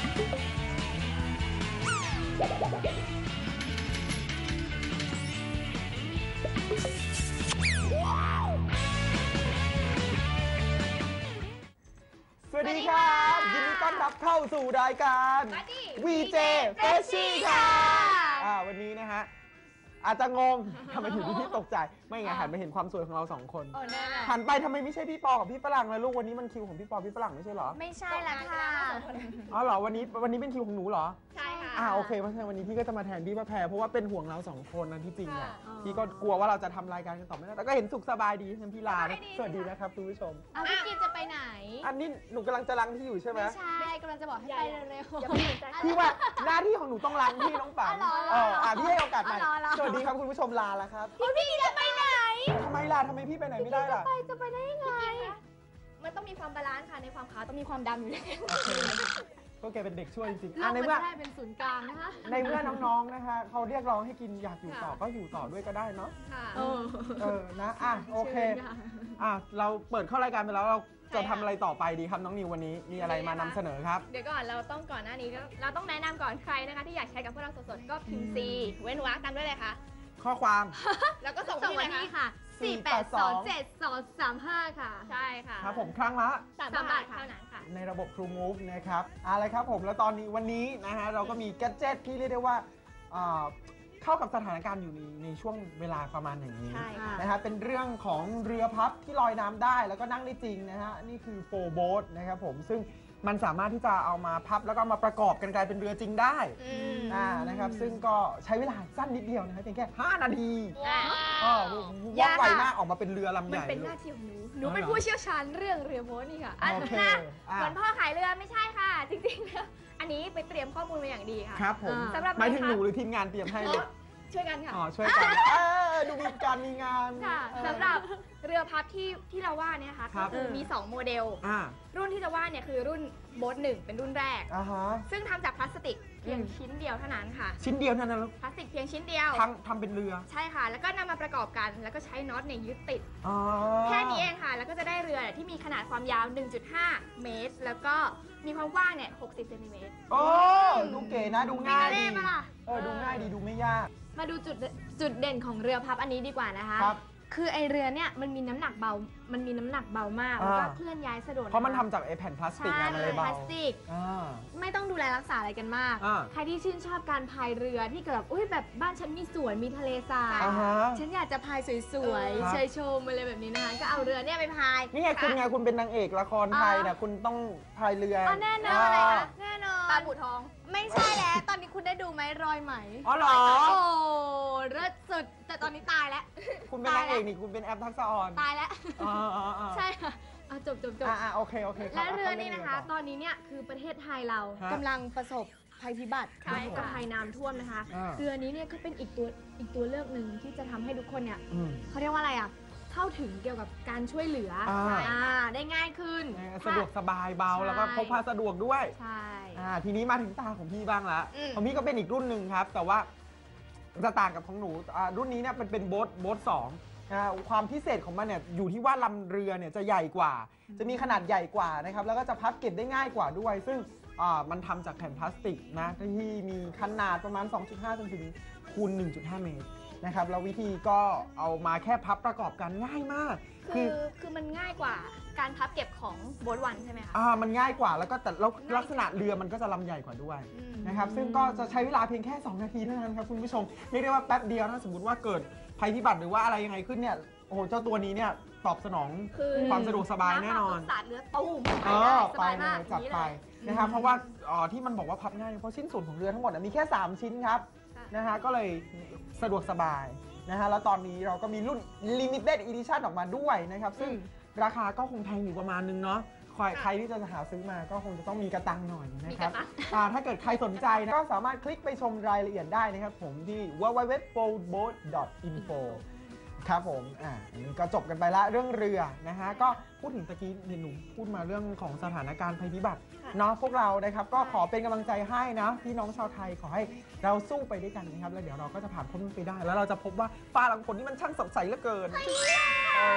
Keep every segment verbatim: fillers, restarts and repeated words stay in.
สวัสดีครับยินดีต้อนรับเข้าสู่รายการ วี เจ Freshie ค่ะอ่าวันนี้นะฮะอาจจะงงทำไมถึงพี่ตกใจไม่ไงหันไปเห็นความสวยของเราสองคนหันไปทำไมไม่ใช่พี่ปอกับพี่ฝรั่งเลยลูกวันนี้มันคิวของพี่ปอพี่ฝรั่งไม่ใช่เหรอไม่ใช่ละค่ะอ๋อเหรอวันนี้วันนี้เป็นคิวของหนูเหรอใช่ค่ะอ่าโอเคเพราะฉะนั้นวันนี้พี่ก็จะมาแทนพี่ป้าแพรเพราะว่าเป็นห่วงเราสองคนนะที่จริงอ่ะพี่ก็กลัวว่าเราจะทำรายการกันต่อไม่ได้แต่ก็เห็นสุขสบายดีฉันพี่ลาสวัสดีนะครับคุณผู้ชมอ้าวพี่กินจะไปไหนอันนี้หนูกำลังจะล้างที่อยู่ใช่ไหมไม่ใช่กำลังจะบอกให้ไปเร็วๆพี่ว่าหน้าที่ของหนูต้องล้างที่น้องปังเอออ่ะพี่ให้โอกาสใหม่สวัสดีครับคุณผู้ชมลาแล้วครับพี่จะไปไหนทำไมล่ะทำไมพี่ไปไหนไม่ได้ล่ะไปจะไปได้ยังไงมันต้องมีความบาลานซ์ค่ะในความขาวต้องมีความดำอยู่ด้วยก็แกเป็นเด็กช่วยจริงๆในเมื่อเป็นศูนย์กลางนะคะในเมื่อน้องๆนะคะเขาเรียกร้องให้กินอยากอยู่ต่อก็อยู่ต่อด้วยก็ได้เนาะเออเออนะอ่ะโอเคอ่ะเราเปิดเข้ารายการไปแล้วเราจะทำอะไรต่อไปดีครับน้องนิววันนี้มีอะไรมานำเสนอครับเดี๋ยวก่อนเราต้องก่อนหน้านี้เราต้องแนะนำก่อนใครนะคะที่อยากใช้กับพวกเราสดๆก็พิมพ์ซีเว้นวรรคตามด้วยเลยค่ะข้อความแล้วก็ส่งมาที่ค่ะสี่แปดสองเจ็ดสองสามห้าค่ะใช่ค่ะครับผมครั้งละสามบาทเท่านั้นค่ะในระบบ True Move นะครับอะไรครับผมแล้วตอนนี้วันนี้นะฮะเราก็มีแกดเจ็ตที่เรียกได้ว่าเข้ากับสถานการณ์อยู่ในในช่วงเวลาประมาณอย่างนี้นะฮะเป็นเรื่องของเรือพับที่ลอยน้ำได้แล้วก็นั่งได้จริงนะฮะนี่คือโฟร์โบ๊ทนะครับผมซึ่งมันสามารถที่จะเอามาพับแล้วก็มาประกอบกันกลายเป็นเรือจริงได้อ่านะครับซึ่งก็ใช้เวลาสั้นนิดเดียวนะครับเพียงแค่ห้านาทีอ๋อว่องไวมากออกมาเป็นเรือลำใหญ่มันเป็นหน้าที่ของหนูหนูเป็นผู้เชี่ยวชาญเรื่องเรือโบ๊ทนี่ค่ะโอเคเหมือนพ่อขายเรือไม่ใช่ค่ะจริงๆแล้วอันนี้ไปเตรียมข้อมูลมาอย่างดีค่ะครับผมสำหรับหมายถึงหนูหรือทีมงานเตรียมให้เลยช่วยกันค่ะอ๋อช่วยกันดูมีการมีงานค่ะสำหรับเรือพับที่ที่เราว่าเนี่ยค่ะก็คือมีสองโมเดลรุ่นที่จะว่าเนี่ยคือรุ่นโบ๊ทหนึ่งเป็นรุ่นแรกซึ่งทำจากพลาสติกเพียงชิ้นเดียวเท่านั้นค่ะชิ้นเดียวเท่านั้นพลาสติกเพียงชิ้นเดียวทำทำเป็นเรือใช่ค่ะแล้วก็นำมาประกอบกันแล้วก็ใช้น็อตเนี่ยยึดติดแค่นี้เองค่ะแล้วก็จะได้เรือที่มีขนาดความยาว หนึ่งจุดห้า เมตรแล้วก็มีความกว้างเนี่ยหกสิบเซนติเมตรโอ้ดูเก๋นะดูง่ายดีเออดูง่ายดีดูไม่ยากมาดูจุดจุดเด่นของเรือพับอันนี้ดีกว่านะคะคือไอเรือเนี่ยมันมีน้ำหนักเบามันมีน้ำหนักเบามากแล้วก็เคลื่อนย้ายสะดวกเพราะมันทำจากไอแผ่นพลาสติกอะไรเบาพลาสติกไม่ต้องดูแลรักษาอะไรกันมากใครที่ชื่นชอบการพายเรือที่แบบอุ้ยแบบบ้านฉันมีสวนมีทะเลทรายฉันอยากจะพายสวยๆเชยชมอะไรแบบนี้นะคะก็เอาเรือเนี่ยไปพายนี่ไงคุณไงคุณเป็นนางเอกละครไทยนะคุณต้องพายเรือแน่นอนเลยค่ะแน่นอนตาบูทองไม่ใช่แล้วตอนนี้คุณได้ดูไหมรอยไหมอ๋อเหรอโอ้เลิศสุดแต่ตอนนี้ตายแล้วคุณเป็นนางเอกนี่คุณเป็นแอปทักษะออนตายแล้วใช่ค่ะจบจบจบอ่าโอเคโอเคและเรือนี่นะคะตอนนี้เนี่ยคือประเทศไทยเรากำลังประสบภัยพิบัติกับภัยน้ำท่วมนะคะเรือนี้เนี่ยก็เป็นอีกตัวอีกตัวเลือกหนึ่งที่จะทำให้ทุกคนเนี่ยเขาเรียกว่าอะไรอ่ะเข้าถึงเกี่ยวกับการช่วยเหลือได้ง่ายขึ้นสะดวกสบายเบาแล้วก็พกพาสะดวกด้วยใช่ทีนี้มาถึงตาของพี่บ้างละของพี่ก็เป็นอีกรุ่นหนึ่งครับแต่ว่าจะต่างกับของหนูรุ่นนี้เนี่ยเป็นเป็นโบ๊ทโบ๊ทสองความพิเศษของมันเนี่ยอยู่ที่ว่าลำเรือเนี่ยจะใหญ่กว่าจะมีขนาดใหญ่กว่านะครับแล้วก็จะพับเก็บได้ง่ายกว่าด้วยซึ่งมันทำจากแผ่นพลาสติกนะที่มีขนาดประมาณ สองจุดห้า จนถึงคูณ หนึ่งจุดห้า เมตรนะครับแล้ววิธีก็เอามาแค่พับประกอบกันง่ายมากคือคือมันง่ายกว่าการพับเก็บของโบ๊ทวันใช่ไหมคะอ่ามันง่ายกว่าแล้วก็แต่ลักษณะเรือมันก็จะลำใหญ่กว่าด้วยนะครับซึ่งก็จะใช้เวลาเพียงแค่สองนาทีเท่านั้นครับคุณผู้ชมเรียกได้ว่าแป๊บเดียวถ้าสมมติว่าเกิดภัยพิบัติหรือว่าอะไรยังไงขึ้นเนี่ยโอ้โหเจ้าตัวนี้เนี่ยตอบสนองความสะดวกสบายแน่นอนสาดเรือตูมเออไปเลยจัดไปนะครับเพราะว่าที่มันบอกว่าพับง่ายเพราะชิ้นส่วนของเรือทั้งหมดมีแค่สามชิ้นครับนะฮะก็เลยสะดวกสบายนะฮะแล้วตอนนี้เราก็มีรุ่น Limited Edition ออกมาด้วยนะครับซึ่งราคาก็คงแพงอยู่ประมาณนึงเนาะใครที่จะหาซื้อมาก็คงจะต้องมีกระตังหน่อยนะครับถ้าเกิดใครสนใจนะก็สามารถคลิกไปชมรายละเอียดได้นะครับผมที่ ดับเบิลยู ดับเบิลยู ดับเบิลยู ดอท โฟร์โบ๊ท ดอท อินโฟ ครับผมอ่าอันนี้ก็จบกันไปละเรื่องเรือนะฮะก็พูดถึงตะกี้หนูพูดมาเรื่องของสถานการณ์ภัยพิบัติเนาะพวกเรานะครับก็ขอเป็นกำลังใจให้นะพี่น้องชาวไทยขอให้เราสู้ไปด้วยกันนะครับแล้วเดี๋ยวเราก็จะผ่านพ้นไปได้แล้วเราจะพบว่าฟ้าหลังฝนนี่มันช่างสดใสเหลือเกินเออ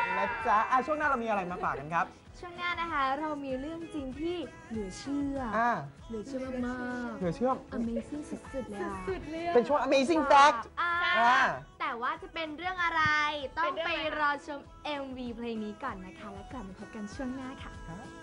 นะจ๊ะอ่ะช่วงหน้าเรามีอะไรมาฝากกันครับช่วงหน้านะคะเรามีเรื่องจริงที่เหลือเชื่ออ่าเหลือเชื่อมากเหลือเชื่อๆ Amazing สุดๆเลยอะสุดเลยอะเป็นช่วง Amazing Fact อ่าอ่าแต่ว่าจะเป็นเรื่องอะไร ต้อเป็งนเรื่องไปอะไรรอชม เอ็ม วี เพลงนี้ก่อนนะคะ แล้วกลับมาพบกันช่วงหน้าค่ะ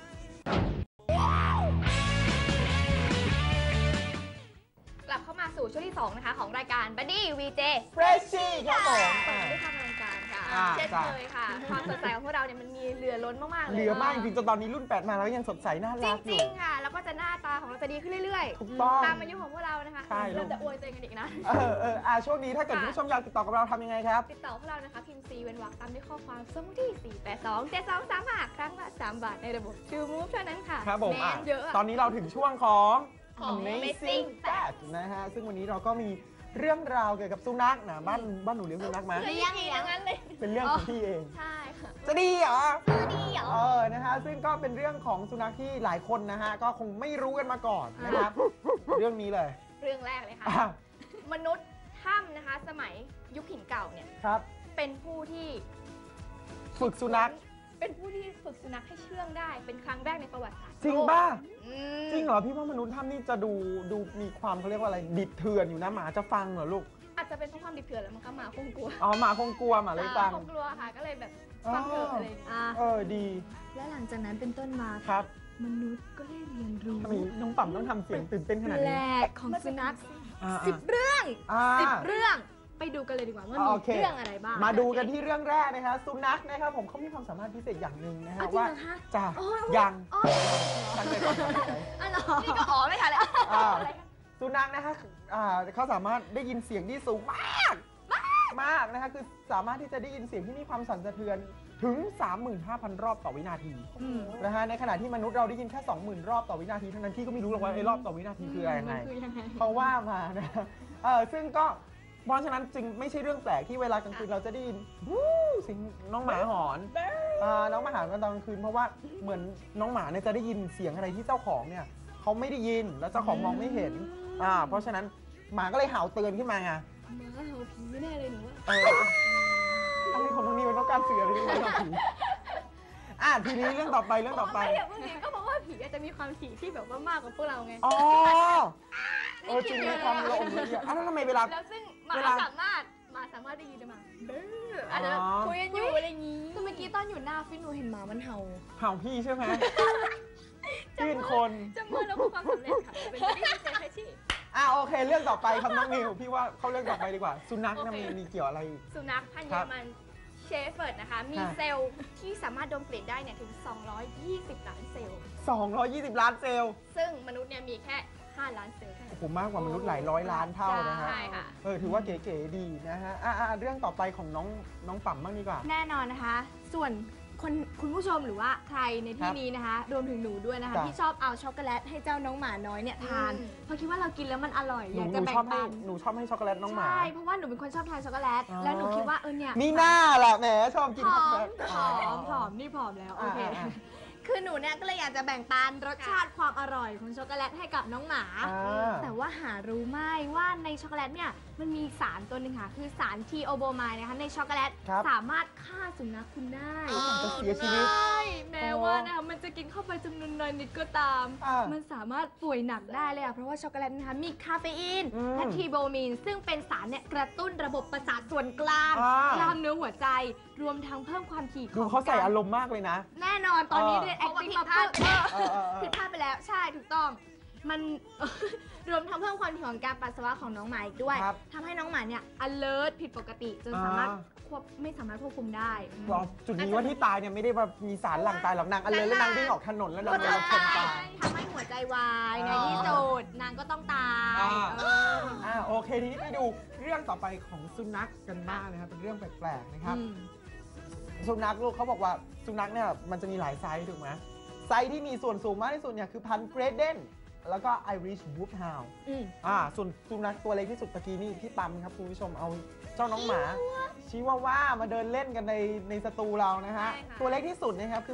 กลับเข้ามาสู่ช่วงที่สองนะคะของรายการ Buddy วี เจ Freshie ครับผมเปิดด้วยความอลังการค่ะอ่าเช่นจ้ะเคยค่ะ ความสดใสของพวกเราเนี่ยมันมีเหลือล้นมากๆเลยเหลือมากจริงๆจนตอนนี้รุ่นแปดมาแล้วยังสดใสน่าจรักอริยู่งๆค่ะ แล้วก็จะหน้าตาของเราจะดีขึ้นเรื่อยถูกต้องๆ ตามอายุของพวกเรานะคะใช่ลูกเริ่มจะอวยตัวเองกันอีกนะเออเอออ่ะช่วงนี้ถ้าเกิดค่ะคุณผู้ชมอยากติดต่อกับเราทำยังไงครับติดต่อพวกเรานะคะพิมพ์ C เว้นวรรคตามด้วยข้อความส่งมาที่ สี่ แปด สอง เจ็ด สอง สาม ห้า ครั้งละสามบาทในระบบ True Move เท่านั้นค่ะครับผมแนอ่ะนเยอะอะตอนนี้เราถึงช่วงของของ Amazing Amazing Fact นะฮะ ซึ่งวันนี้เราก็มีเรื่องราวเกี่ยวกับสุนัขนะบ้านบ้านหนูเลี้ยงสุนัขไหมเลี้ยงเลี้ยงงั้นเลยเป็นเรื่องของพี่เองใช่ค่ะจะดีเหรอดีเหรอเออ นะฮะ ซึ่งก็เป็นเรื่องของสุนัขที่หลายคนนะฮะ ก็คงไม่รู้กันมาก่อนนะครับ เรื่องนี้เลยเรื่องแรกเลยค่ะอ่ะมนุษย์ถ้ำนะคะ สมัยยุคหินเก่าเนี่ยครับเป็นผู้ที่ฝึกสุนัขเป็นผู้ที่ฝึกสุนัขให้เชื่องได้ เป็นครั้งแรกในประวัติศาสตร์จริงป่ะอืมจริงเหรอ พี่ว่ามนุษย์ถ้ำนี่จะดูดูมีความเขาเรียกว่าอะไร ดิบเถื่อนอยู่นะ หมาจะฟังเหรอลูกอาจจะเป็นเพราะความดิบเถื่อนแล้วมันก็หมาคงกลัวอ๋อ หมาคงกลัวหมาเลยฟังคงกลัวค่ะ ก็เลยแบบฟังเถอะอะไรอย่างเงี้ยอ่ะเออ ดีและหลังจากนั้นเป็นต้นมาครับมนุษย์ก็ได้เรียนรู้ทำไมน้องปั๊มต้องทำเสียงตื่นเต้นขนาดแปลนี้กของสุนัขอ่าสิบเรื่องอ่าสิบเรื่อง ไปดูกันเลยดีกว่าว่าอ่ามีโอเคเรื่องอะไรบ้างมาดูกันที่เรื่องแรกนะคะสุนัขนะครับผมเขามีความสามารถพิเศษอย่างหนึ่งนะฮะอ่ะจริงว่าเหรอคะจะโอ้ยยังอ๋อตั้งใจก่อนตั้งใจอ๋อเหรอนี่ก็อ๋อไม่ทันเลยอ่าอะไรกันสุนัขนะคะอ่าเขาสามารถได้ยินเสียงที่สูงมาก มากนะคะคือสามารถที่จะได้ยินเสียงที่มีความสั่นสะเทือนถึง สามหมื่นห้าพัน รอบต่อวินาทีอืมนะฮะในขณะที่มนุษย์เราได้ยินแค่ สองหมื่น รอบต่อวินาทีเท่านั้นที่ก็ไม่รู้หรอกว่าไอ้รอบต่อวินาทีคืออะไรยังไงมันคือยังไงเขาว่ามานะเออซึ่งก็เพราะฉะนั้นจึงไม่ใช่เรื่องแปลกที่เวลากลางคืนเราจะได้ยินวู้เสียงน้องหมาหอนอ่าน้องหมาหอนกันตอนกลางคืนเพราะว่าเหมือนน้องหมาเนี่ยจะได้ยินเสียงอะไรที่เจ้าของเนี่ยเขาไม่ได้ยินแล้วเจ้าของมองไม่เห็นอ่าเพราะฉะนั้นหมาก็เลยเห่าเตือนขึ้นมาไงหมาเห่าผีแน่เลยหนูว่าเอออะไรของน้องนิวมันต้องการสื่ออะไรที่ไม่ต้องผีอ่ะทีนี้เรื่องต่อไปเรื่องต่อไปไม่เดี๋ยวพวกนี้ก็เพราะว่าผีอาจจะมีความถี่ที่แบบว่ามากกว่าพวกเราไงอ๋อเออจริงมีความละเอียดละเอียดอ่ะแล้วทำไมเวลาแล้วซึ่งหมาเวลาสามารถหมาสามารถได้ยินได้มาเบ้ออาจจะอ๋อคุยกันอยู่อะไรอย่างงี้คือเมื่อกี้ตอนอยู่หน้าฟิตหนูเห็นหมามันเห่าเห่าพี่ใช่ไหมชื่นคนจะมือแล้วคือความสำเร็จค่ะเป็นที่ดีเจแค่ที่อ่ะโอเค เรื่องต่อไปครับน้องนิวพี่ว่าเข้าเรื่องต่อไปดีกว่า สุนัขเนี่ยโอเคมีมีเกี่ยวอะไรอีกสุนัขพันธุ์คเยรัอบ รมันเชฟเฟิร์ดนะคะ มีค่ะเซลล์ที่สามารถดมกลิ่นได้เนี่ยถึง สองร้อยยี่สิบ ล้านเซลล์สองร้อยยี่สิบ ล้านเซลล์ซึ่งมนุษย์เนี่ยมีแค่ ห้า ล้านเซลล์เท่านั้นโอ้โหมากกว่ามนุษย์หลายร้อยล้านเท่านะฮะใช่ค่ะเออถือว่าเก๋ๆดีนะฮะอ่ะอ่ะเรื่องต่อไปของน้องน้องปั๊มบ้างดีกว่าแน่นอนนะคะ ส่วนคนคุณผู้ชมหรือว่าใครในครัที่บนี้นะคะ รวมถึงหนูด้วยนะคะจ้ะที่ชอบเอาช็อกโกแลตให้เจ้าน้องหมาน้อยเนี่ยทานอืมเพราะคิดว่าเรากินแล้วมันอร่อยหอนูยากหจะนูแบ่ชอง บให้ปันหนูชอบให้ช็อกโกแลตน้องหมาใช่ เพราะว่าหนูเป็นคนชอบทานช็อกโกแลตอ๋อแล้วหนูคิดว่าเออเนี่ยมีหน้าล่ะแหมชอบกินผช็อกอโกแลมตผอมผอมนี่ผอมแล้วโอเคอ่าอ่าคือหนูเนี่ยก็เลยอยากจะแบ่งปันรสชาติความอร่อยของช็อกโกแลตให้กับน้องหมาอ่าแต่ว่าหารู้ไหมว่าในช็อกโกแลตเนี่ยมันมีสารตัวหนึ่งค่ะ คือสารทีโอโบไมด์นะคะในช็อกโกแลตครับสามารถฆ่าสุนัขคุณได้จะเสียชีวิตใช่แม้ว่านะคะมันจะกินเข้าไปจำนวนน้อยนิดก็ตามอ่ามัมันสามารถป่วยหนักได้เลยอะเพราะว่าช็อกโกแลตนะคะมีคาเฟอีนอืมและทีโบมีนซึ่งเป็นสารเนี่ยกระตุ้นระบบประสาทส่วนกลางอ่ากล้ามเนื้อหัวใจ รวมทั้งเพิ่มความถี่ขดูองเขาใส่กอารมณ์มากเลยนะแน่นอนตอนนี้เออเรียนเพราะว่า acting ผิดมาพลาดเพิ่มเออเออเออผิดพลาดไปแล้วใช่ถูกต้อง มัน รวมทั้งเพิ่มความถี่ของการปัสสาวะของน้องหมาอีกด้วยครับทำให้น้องหมาเนี่ย alert ผิดปกติจนสามารถอ่าควบไม่สามารถควบคุมได้รอจุดนี้ว่าที่ตายเนี่ยไม่ได้แบบมีสารหลั่งตายหรอกนางอันเลยแล้วนางวิ่งออกถนนแล้วนางก็โดจะนรถชนตายทำให้หัวใจวายในอ่าที่สุดนางก็ต้องตายอ่าเอออ่าโอเคทีนี้ไปดูเรื่องต่อไปของสุนัขกันบ้างนะครับเป็นเรื่องแปลกๆนะครับอืมสุนัขลูกเขาบอกว่าสุนัขเนี่ยมันจะมีหลายไซส์ถูกไหมไซส์ที่มีส่วนสูงมากที่สุดเนี่ยคือพันธุ์เกรเดนแล้วก็ไอริชวูฟฮาวอืมอ่าส่วนสุนัขตัวเล็กที่สุดตะกี้นี่พี่ปั๊มครับคุณผู้ชมเอาเจ้าน้องหมาชิวาว่ามาเดินเล่นกันในในสตูเรานะฮะใช่ค่ะตัวเล็กที่สุดนะครับคือพันธุ์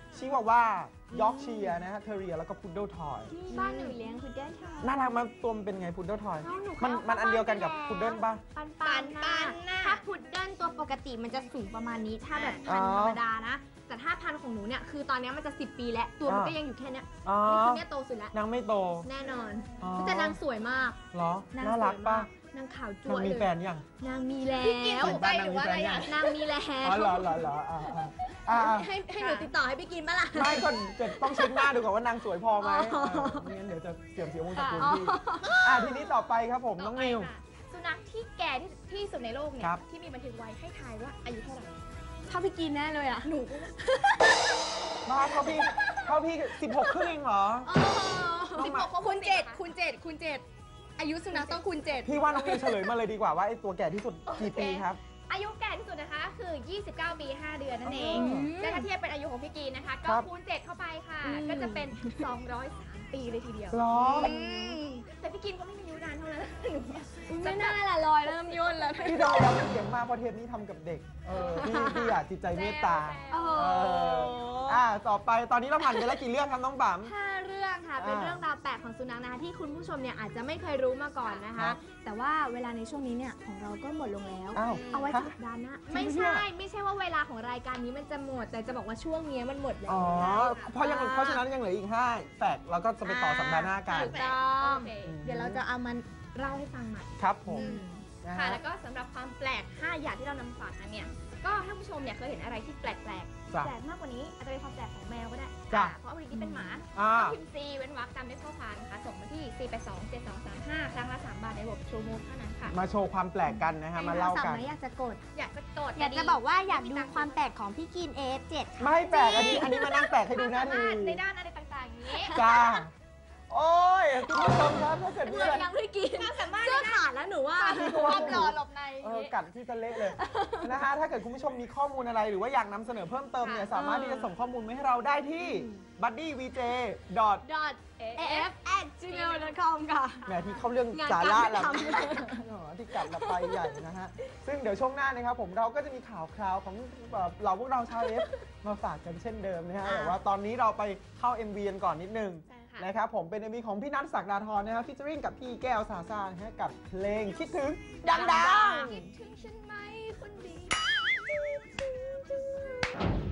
ชิวาว่ายอร์กเชียร์นะฮะเทเรียแล้วก็พุดเดิลทอยบ้านหนูเลี้ยงพุดเดิ้ลค่ะน่ารักมากตัวมันเป็นไงพุดเดิลทอยน้องหนูมันเข้ามันอันเดียวกันกับบ้านพุดเดิลป่ะปันปันปันๆน่ะถ้าพุดเดิ้ลตัวปกติมันจะสูงประมาณนี้ ถ้าแบบพันอ๋อธรรมดานะ แต่ถ้าพันของหนูเนี่ยคือตอนนี้มันจะสิบปีแล้ว ตัวมันอ่าก็ยังอยู่แค่เนี้ยอ๋อนี่คือเนี่ยโตสุดแล้วนางไม่โตแน่นอนอ๋อแต่นางสวยมากเหรอนางน่ารักสวยป่ะมนางขาวจั่นาว งเลมียแฟนยังนางมีแล้วพี่กินสนใจหรือว่าอะไรอ่ะนางมีแล้วอ๋อเหรอเหรอเหรออ่าอ่าอ่าอ่าให้ให้หนูติดต่อให้พี่กินปะล่ะไม่ก่อนจะต้องเช็คหน้าดูก่อนว่านางสวยพอไหมอ๋อเออไม่งั้นเดี๋ยวจะเสื่อมเสียวงตระกูลอ๋อพี่อ่าทีนี้ต่อไปครับผมน้องนิวสุนัขที่แก่ที่สุดในโลกเนี่คยรับที่มีบันทึกไว้ให้ทายว่าอายุเท่าไหร่ถ้าพี่กินแน่เลยอ่ะหนูมาเขาพี่เขาพี่สิบหกครึ่งเองเหรอ น้องสิบหมาหกเขาคูณเจ็ดสิบคูณเจ็ดคูณเจ็ดอายุสุนัขต้องคูณเจ็ดพี่ว่าน้องนิวเฉลยมาเลยดีกว่าว่าไอ้ตัวแก่ที่สุดกี่ปีครับอายุแก่ที่สุดนะคะคือ ยี่สิบเก้า ปี ห้า เดือนนั่นเองอืมและถ้าเทียบเป็นอายุของพี่กีนนะคะ ก็ครับคูณเจ็ดเข้าไปค่ะอืมก็จะเป็น สองร้อยสาม ปีเลยทีเดียวเหรออืมแต่พี่กินก็ไม่มีอายุนานเท่านั้นหนูไม่น่าละลอยเริ่มย่นแล้วพี่ทำพยายามเสียงมากเพราะเทปนี้ทำกับเด็ก เออพี่พี่อยากจิตใจเมตตาโอ้โหเออ อ่าต่อไปตอนนี้เราผ่านไปแล้วกี่เรื่องครับน้องบั๋มห้าเรื่องค่ะ เป็นอ่าเรื่องราวแปลกของสุนัขนะคะที่คุณผู้ชมเนี่ยอาจจะไม่เคยรู้มาก่อนนะครัคะบแต่ว่าเวลาในช่วงนี้เนี่ยของเราก็หมดลงแล้วอ้าวเอาไว้ฮะสัปดาห์หน้าจริไม่งปะใช่เนี่ยไม่ใช่ว่าเวลาของรายการนี้มันจะหมด แต่จะบอกว่าช่วงนี้มันหมดแล้วอ๋อ เพราะยังเพราะฉะนั้นยังเหลืออีกห้าแฝดเราก็จะไปต่อสัปดาห์หน้ากันถูกต้องโอเคเดี๋ยวเราจะเอามันเล่าให้ฟังใหม่ครับผมอืมนะค่ะฮะแล้วก็สำหรับความแปลก ห้า อย่างที่เรานำฝากกันเนี่ย ก็ท่านผู้ชมเนี่ยเคยเห็นอะไรที่แปลกๆจ้ะแปลกมากกว่านี้อาจจะเป็นความแปลกของแมวก็ได้จ้ะเพราะวันนี้เป็นหมาอ่าพิมพ์ซีเว้นวรรคตามด้วยข้อความนะคะ ส่งมาที่ สี่ แปด สอง เจ็ด สอง สาม ห้า ครั้งละ สาม บาทในระบบทรูมูฟเท่านั้นค่ะมาโชว์ความแปลกกันนะฮะ มาเล่าสั่งกันไหมอยากจะกดอยากจะกดอยากจะบอกว่าอยากดูความแปลกของพี่กิน เอฟ เจ็ดไม่แปลกอันนี้อันนี้มานั่งแปลกให้ดูหน้าความทีสามารถในด้านอะไรต่างๆอย่างนี้จ้า โอ้ยคุณผู้ชมครับถ้าเกิดเหมีมืออะไรนยังพี่กินความสามารถเสื้อขาดแล้วหนูว่าความหล่อหลบในเออกัดที่จะเละเลย นะฮะถ้าเกิดคุณผู้ชมมีข้อมูลอะไรหรือว่าอยากนำเสนอเพิ่มเติมเนี่ยค่ะสามารถที่จะส่งข้อมูลมาให้เราได้ที่ buddy v j ดอท dot เอเอเอฟฟ at gmail dot com ค่ะแหมที่เข้าเรื่องงานสาระการแล้วไม่ทำอ๋อที่กัดละไปใหญ่นะฮะ ซึ่งเดี๋ยวช่วงหน้านะครับผมเราก็จะมีข่าวคราวของเอ่อเราพวกเราชาวเอฟมาฝากกันเช่นเดิมนะฮะอ่าแต่ว่าตอนนี้เราไปเข้า เอ็ม วี กันก่อนนิดนึงใช่ค่ะนะครับผมเป็น เอ็ม วี ของพี่นัทศักดาธรนะครับฟิชเจอริงกับพี่แก้วสาซานะฮะกับเพลงคิดถึงดังๆคิดถึงฉันไหมคนดี